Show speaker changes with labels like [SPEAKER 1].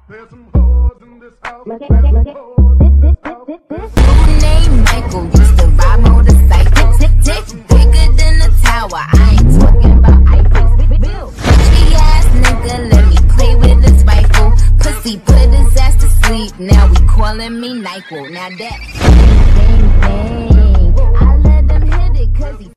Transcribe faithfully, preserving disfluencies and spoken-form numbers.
[SPEAKER 1] There's some hoes in this house.
[SPEAKER 2] Look at, look at, look at. This, this, this, this.
[SPEAKER 3] Dude named Michael used to ride motorcycle. Tick, tick, bigger than a tower. I ain't talking about Eiffel. Real bitchy ass nigga, let me play with his rifle. Pussy put his ass to sleep. Now we calling me Nyquil. Now that bang, bang, bang. I let him hit it cause he